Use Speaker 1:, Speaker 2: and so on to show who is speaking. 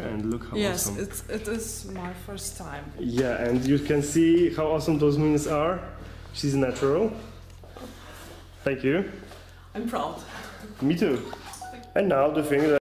Speaker 1: and look how awesome.
Speaker 2: Yes, it is my first time.
Speaker 1: Yeah, and you can see how awesome those wings are. She's natural. Thank you.
Speaker 2: I'm proud.
Speaker 1: Me too. And now the thing that